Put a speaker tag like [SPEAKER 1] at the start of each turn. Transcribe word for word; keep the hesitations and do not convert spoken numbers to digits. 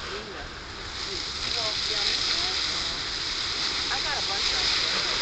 [SPEAKER 1] Well, yeah, I got a bunch of them.